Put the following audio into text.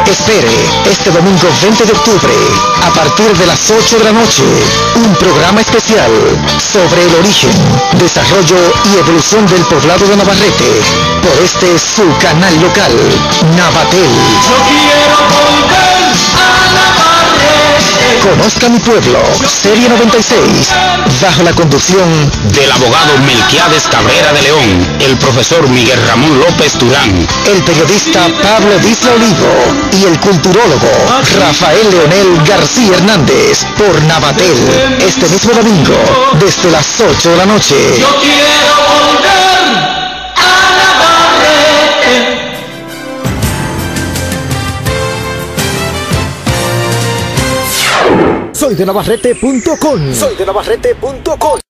Espere, este domingo 20 de octubre, a partir de las 8 de la noche, un programa especial sobre el origen, desarrollo y evolución del poblado de Navarrete, por este su canal local, Navatel. Yo quiero volver a Navarrete. Conozca mi pueblo, Serie 96, bajo la conducción del abogado Melquiades Cabrera de León, el profesor Miguel Ramón López Turán, el periodista Pablo Disla Olivo y el culturólogo Rafael Leonel García Hernández, por Navatel, este mismo domingo, desde las 8 de la noche. Yo quiero volver a Navarrete. Soy de Navarrete.com.